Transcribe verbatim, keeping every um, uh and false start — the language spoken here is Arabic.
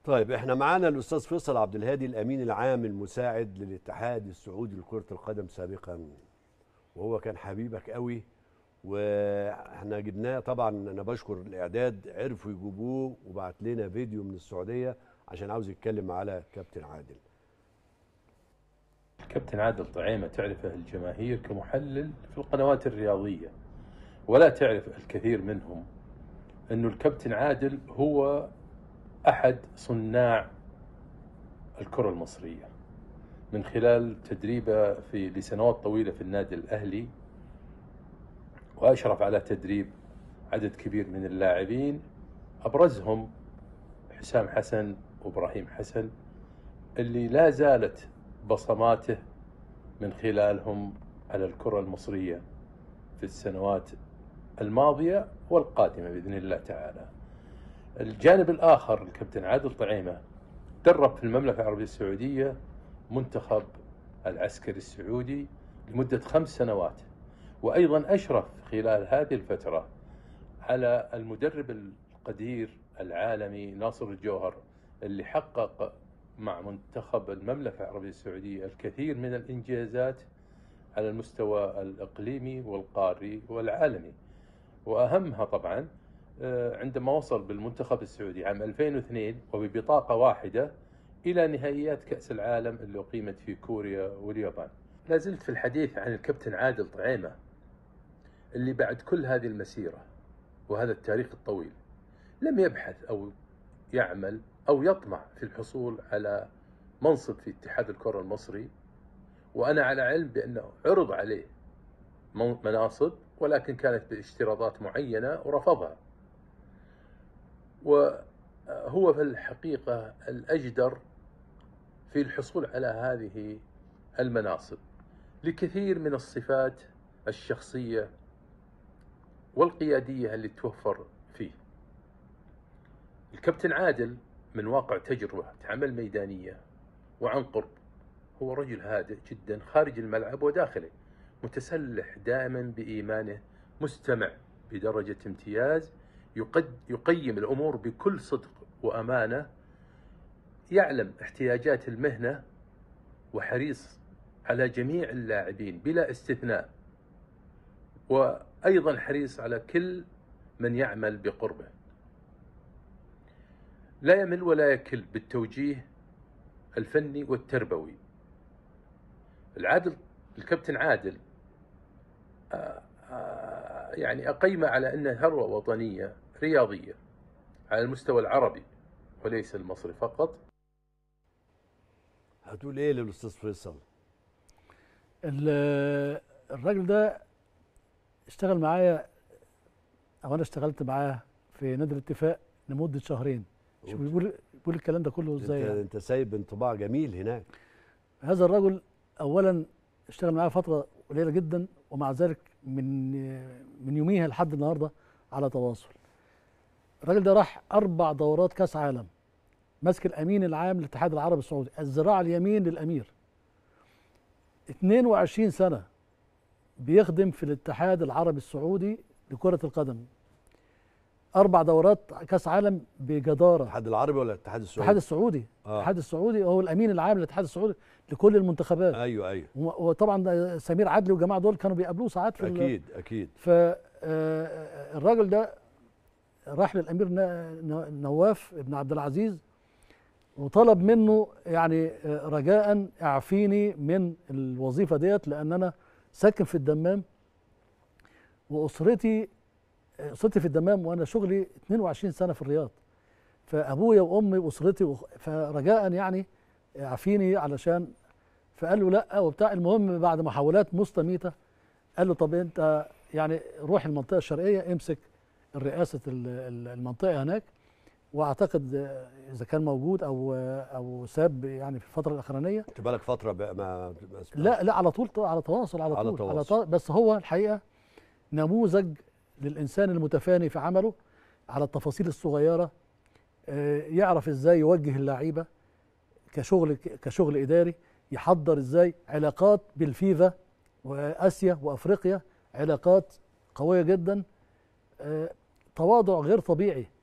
طيب احنا معانا الاستاذ فيصل عبد الهادي الامين العام المساعد للاتحاد السعودي لكرة القدم سابقا، وهو كان حبيبك قوي، واحنا جبناه. طبعا انا بشكر الاعداد، عرفوا يجيبوه وبعت لنا فيديو من السعوديه عشان عاوز يتكلم على كابتن عادل. الكابتن عادل طعيمة تعرفه الجماهير كمحلل في القنوات الرياضية، ولا تعرف الكثير منهم أنه الكابتن عادل هو أحد صناع الكرة المصرية من خلال تدريبه في لسنوات طويلة في النادي الأهلي، وأشرف على تدريب عدد كبير من اللاعبين أبرزهم حسام حسن وإبراهيم حسن، اللي لا زالت بصماته من خلالهم على الكرة المصرية في السنوات الماضية والقادمة بإذن الله تعالى. الجانب الآخر الكابتن عادل طعيمة درب في المملكة العربية السعودية منتخب العسكري السعودي لمدة خمس سنوات، وأيضا أشرف خلال هذه الفترة على المدرب القدير العالمي ناصر الجوهر، اللي حقق مع منتخب المملكة العربية السعودية الكثير من الإنجازات على المستوى الإقليمي والقاري والعالمي. وأهمها طبعا عندما وصل بالمنتخب السعودي عام ألفين واثنين وببطاقة واحدة إلى نهائيات كأس العالم اللي أقيمت في كوريا واليابان. لا زلت في الحديث عن الكابتن عادل طعيمة، اللي بعد كل هذه المسيرة وهذا التاريخ الطويل لم يبحث أو يعمل أو يطمع في الحصول على منصب في اتحاد الكرة المصري، وأنا على علم بأنه عرض عليه مناصب ولكن كانت باشتراطات معينة ورفضها، وهو في الحقيقة الأجدر في الحصول على هذه المناصب لكثير من الصفات الشخصية والقيادية اللي توفر فيه. الكابتن عادل من واقع تجربة عمل ميدانية وعن قرب هو رجل هادئ جدا خارج الملعب وداخله، متسلح دائما بإيمانه، مستمع بدرجة امتياز، يقد يقيم الأمور بكل صدق وأمانة، يعلم احتياجات المهنة وحريص على جميع اللاعبين بلا استثناء، وأيضا حريص على كل من يعمل بقربه، لا يمل ولا يكل بالتوجيه الفني والتربوي. العادل الكابتن عادل آآ آآ يعني أقيمه على أنه ثروة وطنية رياضية على المستوى العربي وليس المصري فقط. هتقول ايه للاستاذ فيصل؟ الراجل ده اشتغل معايا او انا اشتغلت معاه في نادي الاتفاق لمده شهرين. شوف بيقول بيقول الكلام ده كله ازاي؟ انت, يعني. انت سايب انطباع جميل هناك. هذا الرجل اولا اشتغل معايا فتره قليله جدا، ومع ذلك من من يوميها لحد النهارده على تواصل. الراجل ده راح اربع دورات كاس عالم، ماسك الامين العام للاتحاد العربي السعودي، الذراع اليمين للامير. اثنين وعشرين سنه بيخدم في الاتحاد العربي السعودي لكره القدم، اربع دورات كاس عالم بجداره. الاتحاد العربي ولا الاتحاد السعودي؟ الاتحاد السعودي. آه. الاتحاد السعودي هو الامين العام للاتحاد السعودي لكل المنتخبات. ايوه ايوه. وطبعا سمير عدلي والجماعه دول كانوا بيقابلوه ساعات في اكيد اكيد. فالراجل ده راح للامير نواف بن عبد العزيز وطلب منه يعني رجاء اعفيني من الوظيفه ديت، لان انا ساكن في الدمام واسرتي اسرتي في الدمام، وانا شغلي اثنين وعشرين سنه في الرياض، فابويا وامي واسرتي، فرجاء يعني اعفيني علشان. فقال له لا وبتاع. المهم بعد محاولات مستميته قال له طب انت يعني روح المنطقه الشرقيه، امسك الرئاسه المنطقه هناك، واعتقد اذا كان موجود او او ساب يعني في الفتره الاخرانيه. انت بالك فتره بقى ما, ما لا لا على طول على تواصل على طول على تواصل, على طول. بس هو الحقيقه نموذج للإنسان المتفاني في عمله على التفاصيل الصغيرة، يعرف إزاي يوجه اللعيبة كشغل كشغل إداري، يحضر إزاي علاقات بالفيفا وآسيا وأفريقيا، علاقات قوية جدا، تواضع غير طبيعي.